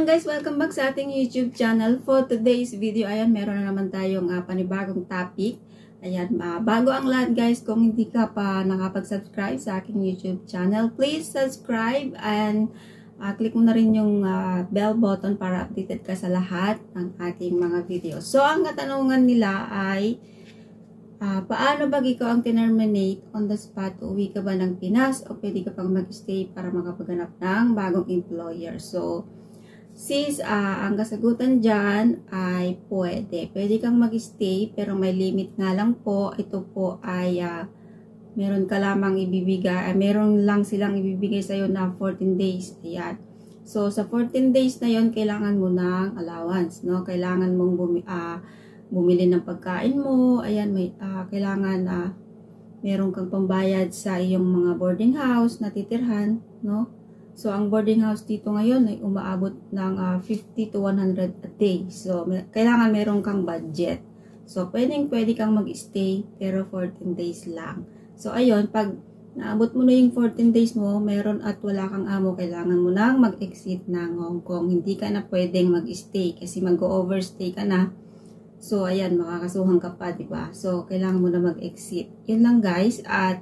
guys, welcome back sa ating YouTube channel. For today's video, ayan, meron na naman tayong panibagong topic. Ayan, bago ang lahat guys, kung hindi ka pa nakapag-subscribe sa aking YouTube channel, please subscribe and click mo na rin yung bell button para updated ka sa lahat ng ating mga video. So, ang katanungan nila ay, paano ba ikaw ang terminate on the spot? Uwi ka ba ng Pinas o pwede ka pang mag-stay para makapaghanap ng bagong employer? So, sis, ang kasagutan dyan ay pwede. Pwede kang mag-stay pero may limit nga lang po. Ito po ay meron ka lamang ibibigay, meron lang silang ibibigay sa'yo na 14 days. Ayan. So, sa 14 days na yon kailangan mo ng allowance, no? Kailangan mong bumili ng pagkain mo. Ayan, may kailangan meron kang pambayad sa iyong mga boarding house na titirhan, no? So, ang boarding house dito ngayon ay umaabot ng 50 to 100 a day. So, kailangan meron kang budget. So, pwede kang mag-stay pero 14 days lang. So, ayun, pag naabot mo na yung 14 days mo, meron at wala kang amo, kailangan mo nang mag-exit ng Hong Kong. Hindi ka na pwedeng mag-stay kasi mag-overstay ka na. So, ayan, makakasuhan ka pa, diba? So, kailangan mo na mag-exit. Yun lang, guys. At,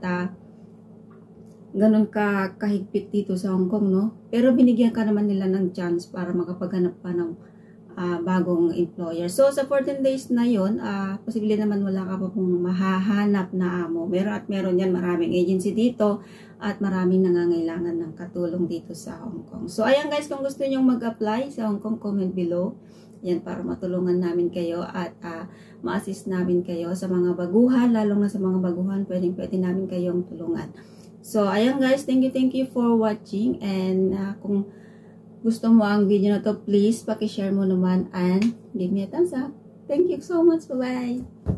ganun ka kahigpit dito sa Hong Kong, no? Pero binigyan ka naman nila ng chance para makapaghanap pa ng bagong employer. So, sa 14 days na yun, posible naman wala ka pa pong mahahanap na amo. Meron yan, maraming agency dito at maraming nangangailangan ng katulong dito sa Hong Kong. So, ayan guys, kung gusto nyong mag-apply sa Hong Kong, comment below. Yan, para matulungan namin kayo at ma-assist namin kayo sa mga baguhan, lalong na sa mga baguhan, pwede namin kayong tulungan. So, ayan guys, thank you for watching. And kung gusto mo ang video na to, please, paki-share mo naman and give me a thumbs up. Thank you so much. Bye-bye!